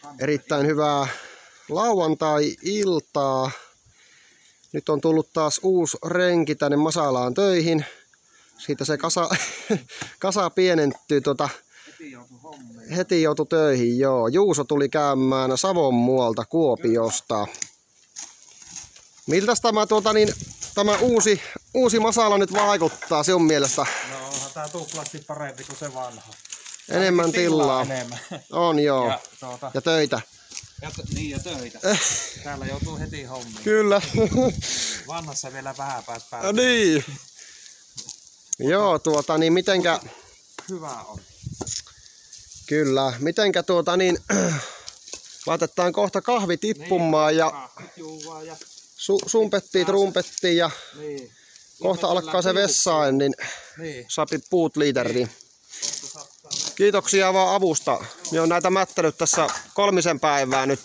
Erittäin hyvää lauantai-iltaa. Nyt on tullut taas uusi renki tänne Masalaan töihin. Siitä se kasa pienentyy. Heti joutui töihin, joo. Juuso tuli käymään Savon muualta Kuopiosta. Miltäs tämä, tämä uusi Masala nyt vaikuttaa sinun mielestä? No onhan tää tuplasti parempi kuin se vanha. Enemmän tilaa. Enemmän. On joo. Ja töitä. Ja töitä. Täällä joutuu heti hommiin. Kyllä. Vanhassa vielä vähän pääs päälle. Niin. Joo, niin mitenkä... Hyvä on. Kyllä. Mitenkä laitetaan kohta kahvi tippumaan ja sumpettiin, trumpettiin ja niin. Kohta alkaa se vessaan, niin sapi puut liiteriin. Kiitoksia vaan avusta. Minä olen näitä mättänyt tässä 3 päivää nyt.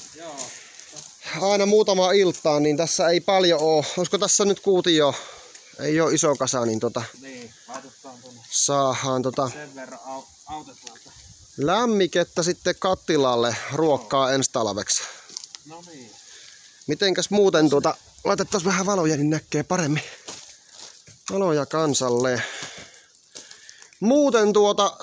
Aina muutama iltaan, niin tässä ei paljon ole. Olisiko tässä nyt kuutio? Ei ole iso kasa, niin Niin, laitetaan tuonne. Saadaan sen verran autetaan. Lämmikettä sitten kattilalle ruokkaa ensi talveksi. No niin. Mitenkäs muuten laitettaisiin vähän valoja, niin näkee paremmin. Valoja kansalle. Muuten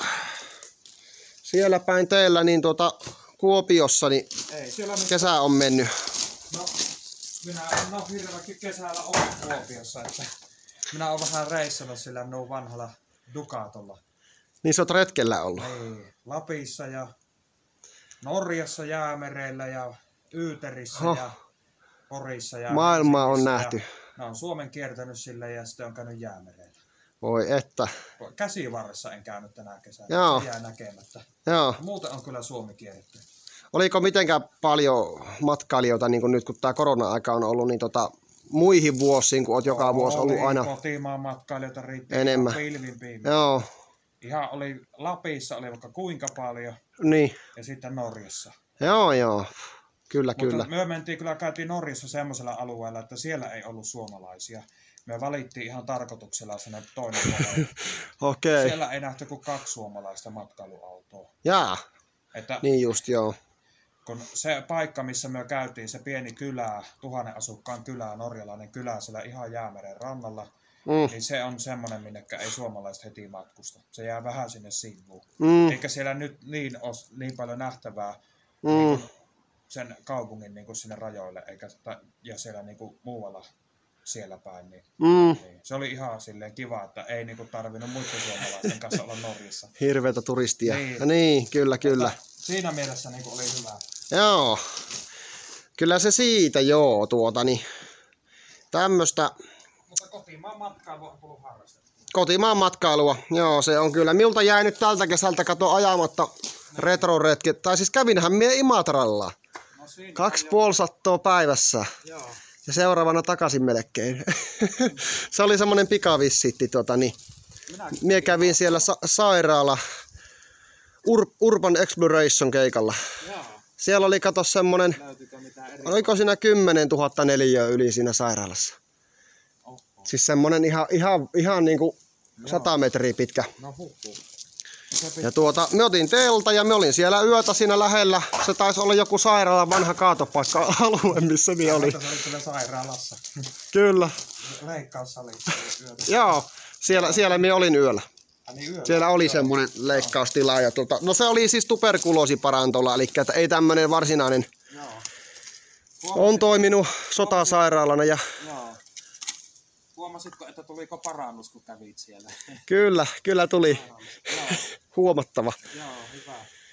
siellä päin teillä niin Kuopiossa niin ei, siellä kesä on mennyt. No, minä en hirveästi kesällä ollut Kuopiossa, että minä olen vähän reissannut sillä minun vanhalla Ducatolla. Niin sä oot retkellä ollut? Niin, Lapissa ja Norjassa Jäämerellä ja Yyterissä ja Porissa. Ja maailmaa on nähty. Mä oon Suomen kiertänyt sille ja sitten on käynyt Jäämerellä. Voi että. Käsivarressa en käynyt tänä kesänä. Joo. Se jää näkemättä. Joo. Muuten on kyllä Suomi kierretty. Oliko mitenkään paljon matkailijoita, niin kuin nyt kun tämä korona-aika on ollut, niin muihin vuosiin, kun olet joka vuosi ollut aina kotimaan matkailijoita riitti enemmän. Pilvin. Joo. Ihan oli Lapissa oli vaikka kuinka paljon. Niin. Ja sitten Norjassa. Joo. Kyllä. Me käytiin Norjassa semmoisella alueella, että siellä ei ollut suomalaisia. Me valittiin ihan tarkoituksella sinne toinen puolella. Okei. Siellä ei nähty kuin 2 suomalaista matkailuautoa. Jaa. Että niin just joo. Kun se paikka, missä me käytiin, se pieni kylä, 1000 asukkaan kylä, norjalainen kylä siellä ihan Jäämeren rannalla, niin se on semmoinen, minnekä ei suomalaiset heti matkusta. Se jää vähän sinne sivuun. Eikä siellä nyt ole niin paljon nähtävää niin kuin sen kaupungin niin kuin sinne rajoille, ja siellä niin kuin muualla siellä päin. Niin se oli ihan silleen kiva, että ei niin kuin tarvinnut muiden suomalaisten kanssa olla Norjassa. Hirveätä turistia. Niin, kyllä. Siinä mielessä niin kuin oli hyvä. Joo. Kyllä se siitä joo, tämmöstä. Mutta kotimaan matkailua on tullut harrastettua. Kotimaan matkailua, joo se on kyllä. Miltä jäi nyt tältä kesältä ajamatta retroretki. Tai siis kävinhän mie Imatralla. No 2,5 päivässä. Joo. Ja seuraavana takaisin melkein. Se oli semmonen pikavisitti Mie kävin siellä sairaala Urban Exploration keikalla. Joo. Siellä oli kato semmonen, oliko siinä 10 000 neliöä yli siinä sairaalassa. Siis semmonen ihan niinku 100 metriä pitkä. No huhhuh. Ja me otin telta ja me olin siellä yötä siinä lähellä. Se taisi olla joku sairaalan vanha kaatopaikka-alue, missä me oli. Se oli siellä sairaalassa. Kyllä. Leikkaussali. Joo, siellä me olin yöllä. Niin siellä oli semmoinen leikkaustila. Ja no se oli siis tuberkuloosiparantola, eli että ei tämmöinen varsinainen. On toiminut sotasairaalana. Ja... Huomasitko, että tuliko parannus, kun kävit siellä? Kyllä tuli. Huomattava. Joo, hyvä.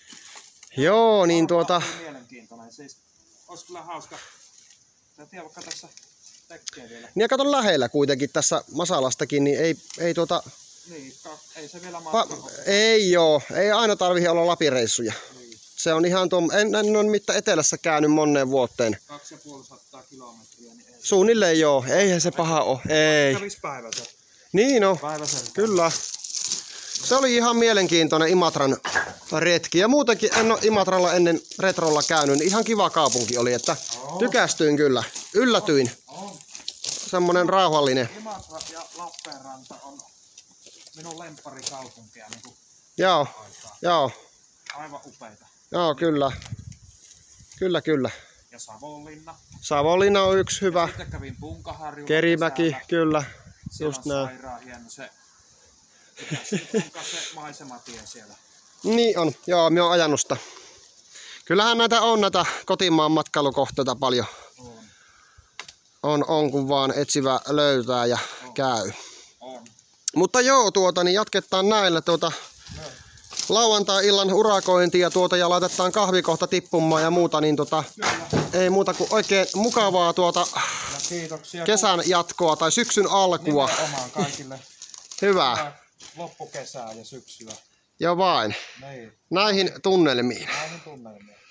Joo, niin mielenkiintoinen. Siis olisi kyllä hauska. Sä tiedä, vaikka tässä tekee vielä. Niin ja kato lähellä kuitenkin tässä Masalastakin, niin ei Niin, ei se vielä matka. Ei aina tarvitse olla Lapireissuja. Niin. Se on ihan en ole mitään etelässä käynyt moneen vuoteen. 250 kilometriä. Niin ei. Suunnilleen joo, eihän se paha ole. Ei. Kävis päivässä. Niin no, Kyllä. Se oli ihan mielenkiintoinen Imatran retki. Ja muutenkin en ole Imatralla ennen retrolla käynyt, niin ihan kiva kaupunki oli, että tykästyin kyllä. Yllätyin. Semmonen rauhallinen. Imatra ja Lappeenranta on minun lempparikaupunkia. Niin joo. Aivan upeita. Joo, kyllä. Kyllä, kyllä. Ja Savonlinna. Savonlinna on yksi hyvä. Sitten kävin Punkaharjulla Kerimäki, kesällä. kyllä. Siellä Just on näin. sairaan hieno se maisematie siellä. Niin on, joo, minä oon ajanut sitä. Kyllähän näitä kotimaan matkailukohteita paljon. On kun vaan etsivä löytää ja käy. On. Mutta joo, niin jatketaan näillä lauantai-illan urakointia ja laitetaan kahvi kohta tippumaan ja muuta, niin ei muuta kuin oikein mukavaa Ja kiitoksia kesän jatkoa tai syksyn alkua. nimenomaan kaikille. Hyvä. Loppukesää ja syksyä. Ja vain. Niin. Näihin tunnelmiin. Näihin tunnelmiin.